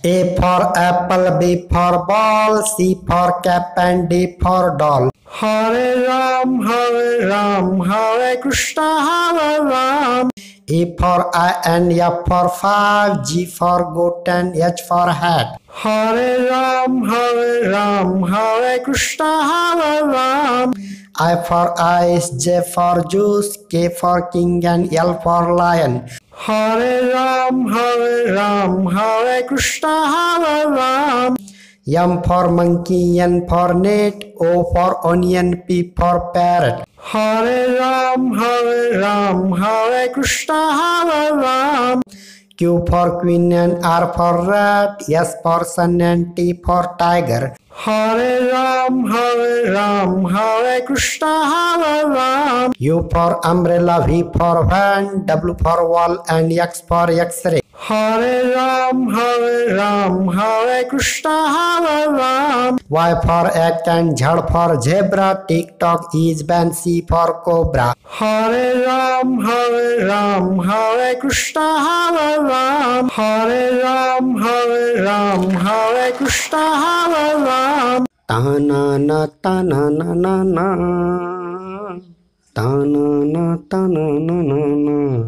A for apple, B for ball, C for cap and D for doll. Hare Ram, Hare Krishna, Hare Ram. E for I and F for five, G for goat and H for hat. Hare Ram, Hare Krishna, Hare Ram. I for ice, J for juice, K for king and L for lion. Hare Ram, Hare Krishna, Hare Ram. M for monkey, N for net, O for onion, P for parrot. Hare Ram, Hare Krishna, Hare Ram. Q for queen and R for rat, S for sun and T for tiger. Hare Ram, Hare Krishna, Hare Ram. U for umbrella, V for van, W for wall and X for X-ray. Hare Ram, Hare Krishna, Hare Ram. Y for cat and Z for zebra, TikTok is ban, C for cobra. Hare Ram, Hare Krishna, Hare Ram. Hare Ram, Hare Krishna, Hare Ram. Ta-na-na, ta-na-na-na-na. Ta-na-na, ta-na-na-na-na.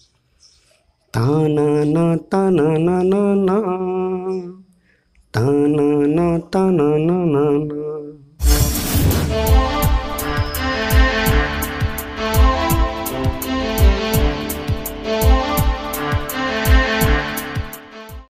Ta-na-na, ta-na-na-na-na. Ta-na-na, ta-na-na-na-na.